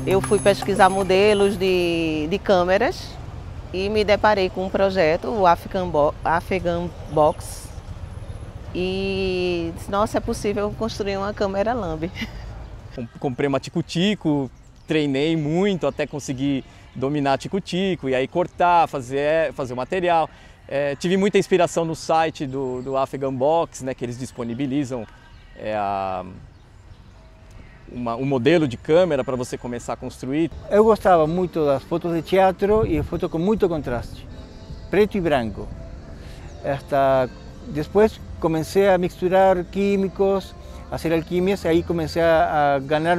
eu fui pesquisar modelos de câmeras e me deparei com um projeto, o Afghan Box, e disse, nossa, é possível construir uma câmera Lamb. Comprei uma tico-tico, treinei muito até conseguir dominar tico-tico e aí cortar, fazer o material. Tive muita inspiração no site do Afghan Box, né, que eles disponibilizam um modelo de câmera para você começar a construir. Eu gostava muito das fotos de teatro e fotos com muito contraste, preto e branco. Depois comecei a misturar químicos, a fazer alquimias, e aí comecei a ganhar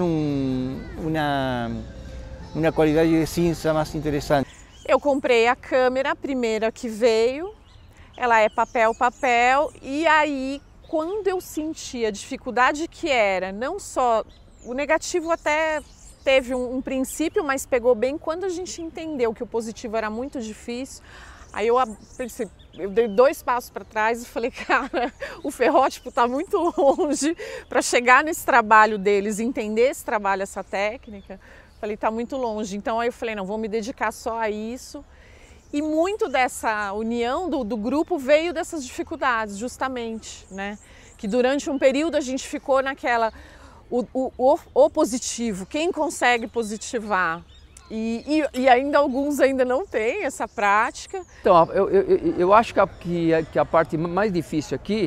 uma qualidade de cinza mais interessante. Eu comprei a câmera, a primeira que veio, ela é papel, e aí quando eu senti a dificuldade que era, não só o negativo até teve um princípio, mas pegou bem quando a gente entendeu que o positivo era muito difícil, aí eu pensei, eu dei 2 passos para trás e falei, cara, o ferrótipo está muito longe para chegar nesse trabalho deles, entender esse trabalho, essa técnica. Falei, está muito longe. Então aí eu falei, não, vou me dedicar só a isso. E muito dessa união do grupo veio dessas dificuldades, justamente, né? Que durante um período a gente ficou naquela, o positivo, quem consegue positivar? E ainda alguns ainda não têm essa prática. Então, eu acho que a parte mais difícil aqui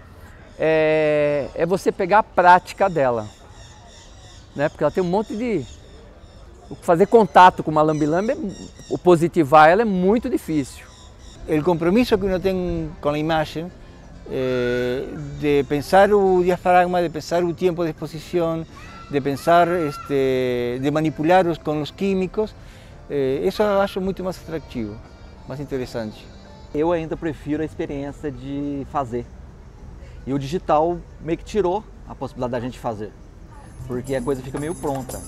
é você pegar a prática dela, né? Porque ela tem um monte de... Fazer contato com uma lambi-lambi, o positivar ela é muito difícil. O compromisso que uno tem com a imagem, de pensar o diafragma, de pensar o tempo de exposição, de pensar, de manipular com os químicos, isso eu acho muito mais atrativo, mais interessante. Eu ainda prefiro a experiência de fazer. E o digital meio que tirou a possibilidade da gente fazer, porque a coisa fica meio pronta.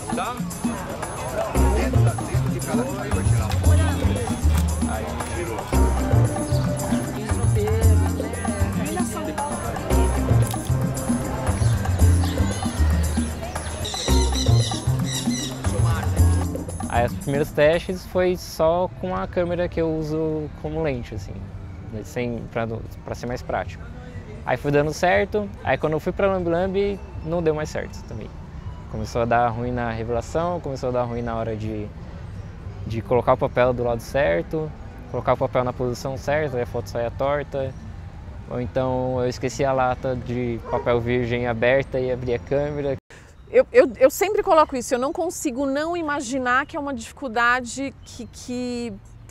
Aí os primeiros testes foi só com a câmera que eu uso como lente, assim, para ser mais prático. Aí foi dando certo, aí quando eu fui para lambi-lambi não deu mais certo também. Começou a dar ruim na revelação, começou a dar ruim na hora de colocar o papel do lado certo, colocar o papel na posição certa, aí a foto saia torta. Ou então eu esqueci a lata de papel virgem aberta e abri a câmera. Eu sempre coloco isso, eu não consigo não imaginar que é uma dificuldade que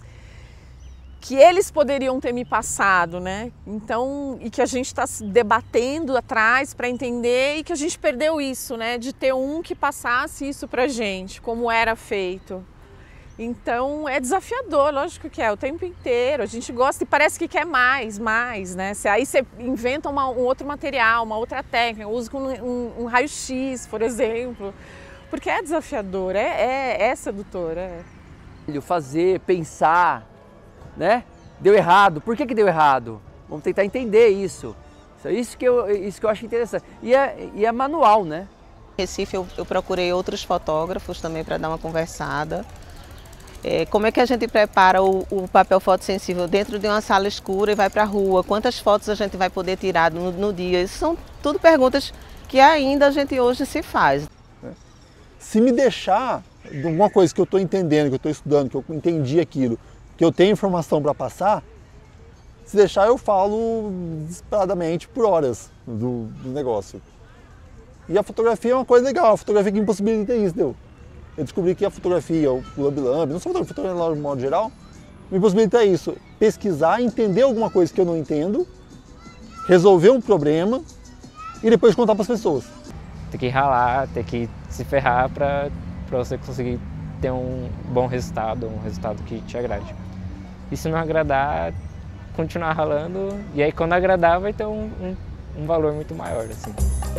eles poderiam ter me passado, né? Então, e que a gente está se debatendo atrás para entender e que a gente perdeu isso, né? De ter um que passasse isso pra gente, como era feito. Então, é desafiador, lógico que é, o tempo inteiro. A gente gosta e parece que quer mais, né? Aí você inventa um outro material, uma outra técnica, usa com um raio-x, por exemplo. Porque é desafiador, é sedutor. Fazer, pensar, né? Deu errado, por que deu errado? Vamos tentar entender isso. Isso que eu acho interessante. E é manual, né? Em Recife eu procurei outros fotógrafos também para dar uma conversada. Como é que a gente prepara o papel fotossensível dentro de uma sala escura e vai para a rua? Quantas fotos a gente vai poder tirar no dia? Isso são tudo perguntas que ainda a gente hoje se faz. Se me deixar de alguma coisa que eu estou entendendo, que eu estou estudando, que eu entendi aquilo, que eu tenho informação para passar, se deixar eu falo desesperadamente por horas do negócio. E a fotografia é uma coisa legal, a fotografia que impossibilita isso, entendeu? Eu descobri que a fotografia, o lambi-lambi, não só fotografia de modo geral, me possibilita isso, pesquisar, entender alguma coisa que eu não entendo, resolver um problema e depois contar para as pessoas. Tem que ralar, tem que se ferrar para você conseguir ter um bom resultado, um resultado que te agrade. E se não agradar, continuar ralando, e aí quando agradar vai ter um valor muito maior, assim.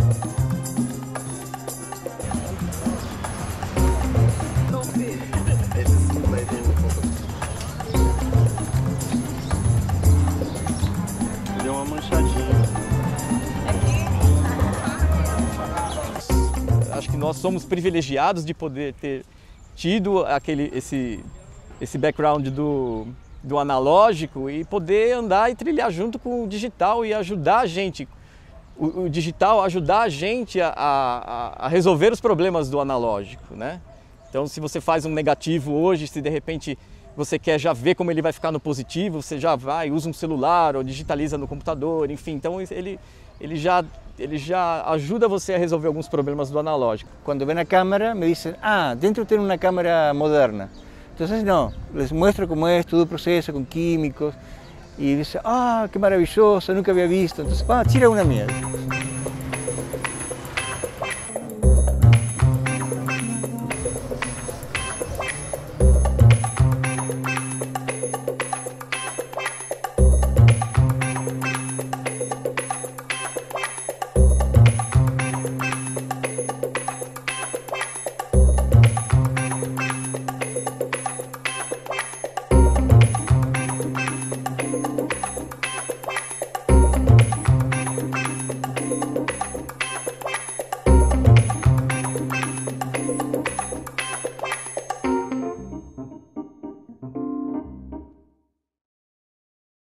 Deu uma manchadinha. acho que nós somos privilegiados de poder ter tido esse background do analógico e poder andar e trilhar junto com o digital e ajudar a gente, o digital ajudar a gente a resolver os problemas do analógico, né? Então, se você faz um negativo hoje, se de repente você quer já ver como ele vai ficar no positivo, você já vai, usa um celular ou digitaliza no computador, enfim. Então, ele já ajuda você a resolver alguns problemas do analógico. Quando vem a câmera, me dizem, dentro tem uma câmera moderna. Então, não, les muestro como é todo o processo com químicos. E dizem, que maravilhoso, nunca havia visto. Então, tira uma minha.